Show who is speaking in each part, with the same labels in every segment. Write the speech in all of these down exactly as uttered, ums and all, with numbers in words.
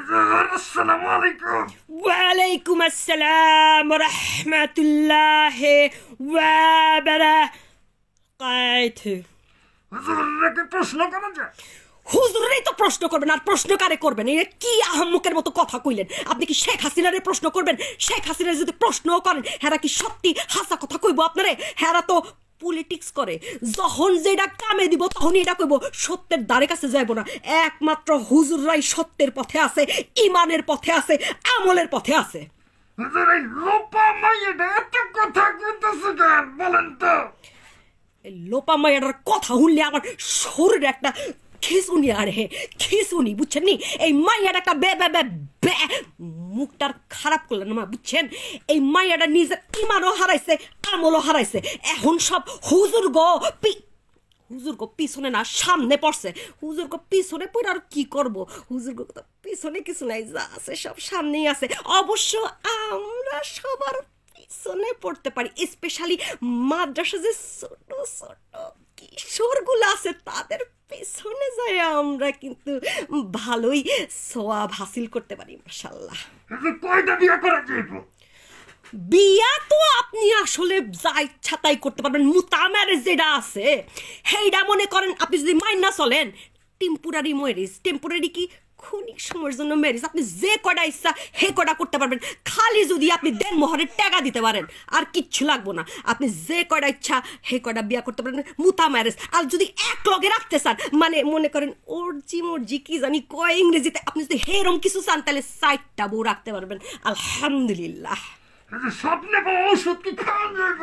Speaker 1: আসসালামু আলাইকুম।
Speaker 2: ওয়ালাইকুম আসসালাম রাহমাতুল্লাহি ওয়া বারাকাতুহু।
Speaker 1: হুজুরকে প্রশ্ন করা যায়?
Speaker 2: হুজুরেই তো প্রশ্ন করবেন, আর প্রশ্ন কারে করবেন? এই কি আহম্মকের মতো কথা কইলেন? আপনি কি শেখ হাসিনারে প্রশ্ন করবেন? শেখ হাসিনারে যদি প্রশ্ন করেন হেরা কি সত্যি হাসা কথা কইব আপনারে? হেরা তো পলিটিক্স করে, যখন যেটা কামে দিব তখন এটা কইব, সত্যের দ্বারে কাছে যাইব না। একমাত্র হুজুররাই সত্যের পথে আছে, ইমানের পথে আছে, আমলের পথে আছে।
Speaker 1: হুজুর এই লোপা মাইয়াটা এত কথা কইতেছে কেন বলেন তো?
Speaker 2: এই লোপা মাইয়াটার কথা শুনলে আমার শরীরে একটা খিসুনি আরে খিসুনি, বুঝছেন নি? এই মাইয়ার একটা বে বে বে বে মুখটার খারাপ করলেন না, বুঝছেন? এই মাইয়াটা নিজের ইমানও হারাইছে, আমলও হারাইছে। এখন সব হুজুর গো পি হুজুর গো পিছনে না সামনে পড়ছে। হুজুর গো পিছনে পড়ে আর কি করব? হুজুর গো তো পিছনে কিছু নাই, যা আছে সব সামনেই আছে। অবশ্য আমরা সবার পিছনে পড়তে পারি, স্পেশালি মাদ্রাসা যে ছোট ছোট কিশোরগুলো আছে তাদের পেছনে যায় আমরা কিন্তু ভালোই সওয়াব হাসিল করতে পারি, মাশাআল্লাহ।
Speaker 1: কয়টা বিয়ে করা যাইব?
Speaker 2: বিয়া তো আপনি আসলে যা ইচ্ছা তাই করতে পারবেন। মুতা ম্যারেজ যেটা আছে সেইটা মনে করেন আপনি যদি মাইনা চলেন টেম্পোরারি ম্যারেজ। টেম্পোরারি কি? ক্ষণিক সময়ের জন্য ম্যারেজ। আপনি যে কটা ইচ্ছা হে কটা করতে পারবেন, খালি যদি আপনি দেন মোহরের টাকা দিতে পারেন, আর কিচ্ছু লাগবো না। আপনি যে কটা ইচ্ছা হে কটা বিয়া করতে পারবেন, মুতা ম্যারেজ। আর যদি এক লগে রাখতে চান, মানে মনে করেন অর্জি মর্জি কি জানি কয় ইংরেজিতে, আপনি যদি হেরম কিছু চান তাহলে সাইটটা বউ রাখতে পারবেন, আলহামদুলিল্লাহ।
Speaker 1: স্বপ্নে পাওয়া ওষুধ কি খাওয়া যাইব?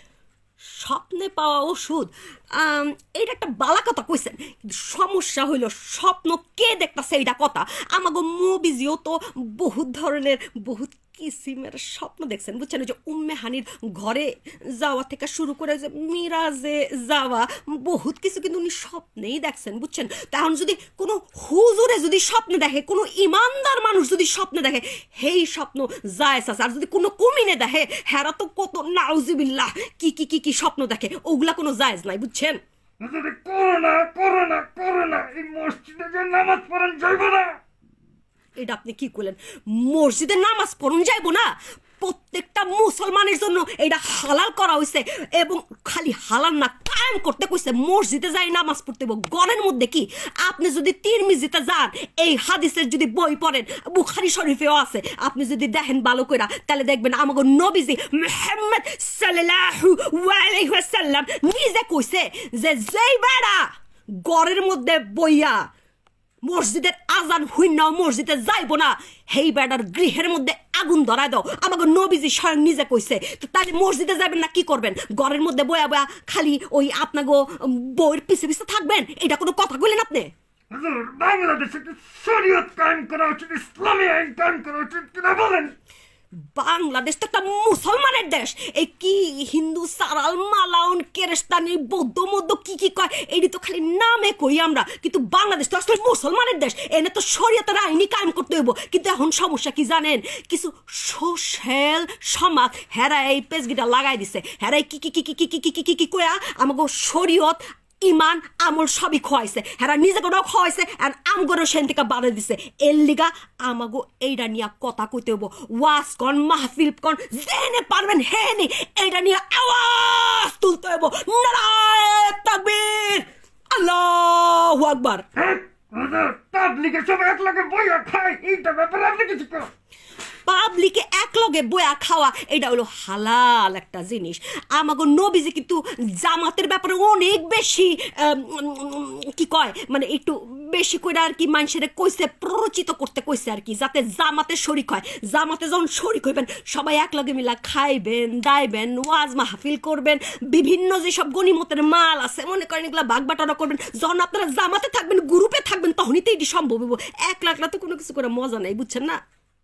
Speaker 2: স্বপ্নে পাওয়া ওষুধ এইটা একটা বালা কথা কইছেন, কিন্তু সমস্যা হইল স্বপ্ন কে দেখতেছে এইটা কথা। আমাগো মুভিজিও তো বহুত ধরনের বহুত কিসিমের স্বপ্ন দেখছেন, বুঝছেন? ওই যে উম্মে হানির ঘরে যাওয়া থেকে শুরু করে যে মিরাজে যাওয়া, বহুত কিছু কিন্তু উনি স্বপ্নেই দেখছেন, বুঝছেন? তখন যদি কোনো হুজুরে যদি স্বপ্নে দেখে, কোনো ইমানদার মানুষ যদি স্বপ্নে দেখে, সেই স্বপ্ন জায়েজ আছে। আর যদি কোনো কুমিনে দেখে, হেরা তো কত নাউজুবিল্লাহ কি কি কি কি স্বপ্ন দেখে, ওগুলা কোনো জায়েজ নাই, বুঝছেন?
Speaker 1: করোনা করোনা করোনা এই মসজিদে যে নামাজ পড়েন যাইব না?
Speaker 2: এটা আপনি কি করলেন? মসজিদে নামাজ পড়ুন যাইব না? প্রত্যেকটা মুসলমানের জন্য এটা হালাল করা হয়েছে, এবং খালি হালাল না কায়েম করতে কইছে। মসজিদে যাই নামাজ পড়তে হবে। ঘরের মধ্যে কি আপনি যদি তিরমিজিতে যান, এই হাদিসের যদি বই পড়েন, বুখারী শরীফেও আছে, আপনি যদি দেখেন ভালো কইরা, তাহলে দেখবেন আমাগো নবীজি মুহাম্মদ সাল্লাল্লাহু আলাইহি ওয়াসাল্লাম নিজে কইছে যে যেই বেড়া ঘরের মধ্যে বইয়া মসজিদের আজান হইনাও মসজিদে যাইব না, হেই বেড়ার গৃহের মধ্যে আগুন ধরায় দাও। আমাকে নবীজি স্বয়ং নিজে কইছে। তো তাহলে মসজিদে যাবেন না কি করবেন? ঘরের মধ্যে বয়া বয়া খালি ওই আপনাকে বইয়ের পিছে পিছে থাকবেন? এটা কোনো কথা কইলেন আপনি?
Speaker 1: বাংলাদেশে শরীয়ত কায়েম করা উচিত, ইসলামী আইন কায়েম করা উচিত কিনা বলেন?
Speaker 2: বাংলাদেশ তো একটা মুসলমানের দেশ। এই কি হিন্দু সারাল মালাউন কেরেস্তানি বৌদ্ধ মধ্য কি কি কয়, এটি তো খালি নামে কই আমরা, কিন্তু বাংলাদেশ তো আসলে মুসলমানের দেশ। এনে তো শরীয়তের আইনি কায়েম করতে হইব। কিন্তু এখন সমস্যা কি জানেন? কিছু সোশ্যাল সমাজ হেরা এই পেজগিটা লাগাই দিছে। হেরাই কি কি কি কি কি কি কি কি কি কয়া আমাকে শরীয়ত ইমান আমল সবই খোয়াইছে। হেরা নিজে কোনো খাওয়াইছে আর আমগরও সেন থেকে বাড়ে দিছে। এর লিগা আমাগো এইটা নিয়ে কথা কইতে হইব। ওয়াজ কন মাহফিল কন যেনে পারবেন হেনে এইটা নিয়ে আওয়াজ তুলতে হইব। নারায়ে তাকবীর, আল্লাহু আকবার।
Speaker 1: তাবলিগে সব এক লগে বইয়া খায়, এইটা ব্যাপারে আপনি কিছু করেন?
Speaker 2: পাবলিকে এক লগে বয়া খাওয়া এটা হলো হালাল একটা জিনিস। আমাগো নবীজি কিন্তু জামাতের ব্যাপারে অনেক বেশি কি কয়, মানে একটু বেশি করে আর কি মানুষের কইছে, প্ররোচিত করতে কইছে আর কি, যাতে জামাতে শরিক হয়। জামাতে যখন শরিক হইবেন সবাই এক লগে মিলা খাইবেন দাইবেন, ওয়াজ মাহফিল করবেন, বিভিন্ন যেসব গনিমতের মাল আছে মনে করেন এগুলা ভাগ বাটোয়ারা করবেন। যখন আপনারা জামাতে থাকবেন, গ্রুপে থাকবেন, তখনই তো এটি সম্ভব হইব। এক লাখ তো কোনো কিছু করে মজা নাই, বুঝছেন না?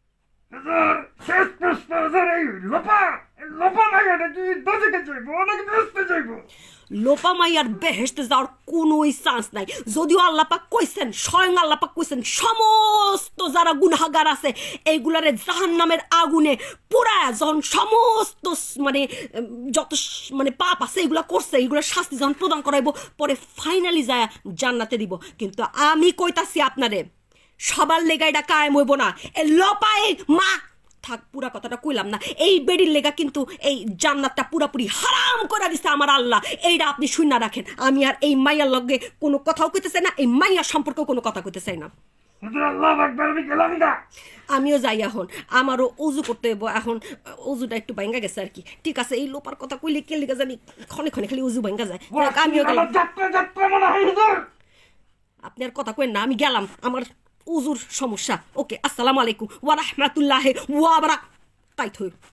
Speaker 2: লোপা মাইয়ার বেহেশতে যাওয়ার কোনোই চান্স নাই। যদিও আল্লাহ পাক কইছেন, স্বয়ং আল্লাহ পাক কইছেন সমস্ত যারা গুনাহগার আছে এইগুলারে জাহান্নামের আগুনে পোড়ায়, যখন সমস্ত মানে যত মানে পাপ আছে এগুলা করছে, এগুলোর শাস্তি যখন প্রদান করাইব, পরে ফাইনালি যায় জান্নাতে দিব। কিন্তু আমি কইতাছি আপনারে, সবার লেগা এটা কায়েম হইব না এ লপায়ে মা থাক পুরা কথাটা কইলাম না এই বেডির লেগা কিন্তু এই জান্নাতটা পুরাপুরি হারাম করে দিছে আমার আল্লাহ এইটা আপনি শুননা রাখেন আমি আর এই মাইয়ার লগে কোনো কথাও কইতে চাই না এই মাইয়ার সম্পর্কে কোনো কথা কইতে চাই না
Speaker 1: আল্লাহু আকবার আমি গেলাম না
Speaker 2: আমিও যাই এখন আমারও উজু করতে হইব এখন উজুটা একটু ভাঙ্গা গেছে আর কি ঠিক আছে এই লোপার কথা কইলে কে লেগে জানি ক্ষণে ক্ষণে খালি উজু ভাঙ্গা যায় আমিও গেলাম
Speaker 1: যাত্রা যাত্রা মনে হয় হুজুর
Speaker 2: আপনি আর কথা কইেন না আমি গেলাম আমার উজুর সমস্যা ওকে আসসালামু আলাইকুম ওয়া রাহমাতুল্লাহি ওয়া বারাকাতুহু